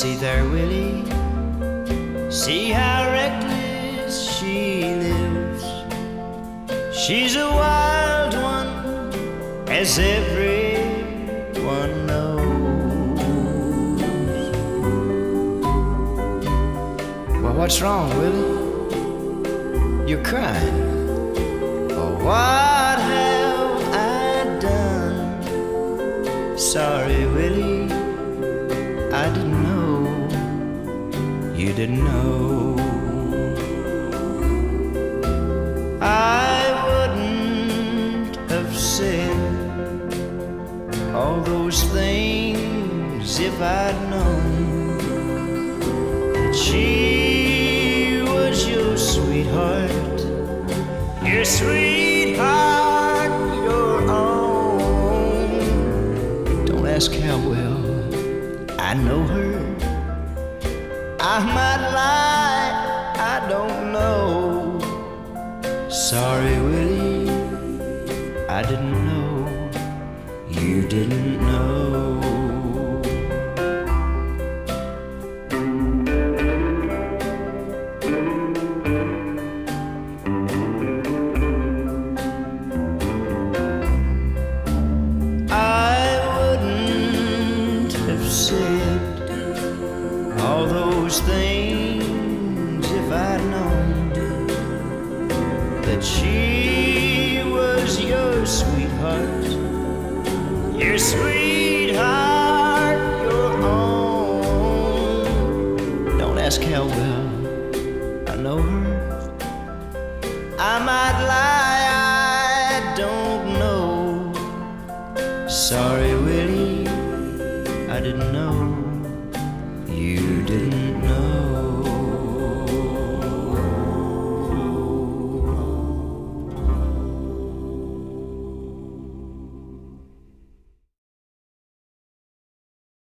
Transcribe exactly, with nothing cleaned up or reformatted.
See there, Willie, see how reckless she lives. She's a wild one, as everyone knows. Well, what's wrong, Willie? You're crying. Oh, what have I done? Sorry, Willie, I didn't know. You didn't know. I wouldn't have said all those things if I'd known that she was your sweetheart, your sweetheart, your own. Don't ask how well I know her. I might lie, I don't know. Sorry, Willie, I didn't know. You didn't know. I wouldn't have said all those things if I'd known that she was your sweetheart, your sweetheart, your own. Don't ask how well I know her. I might lie, I don't know. Sorry,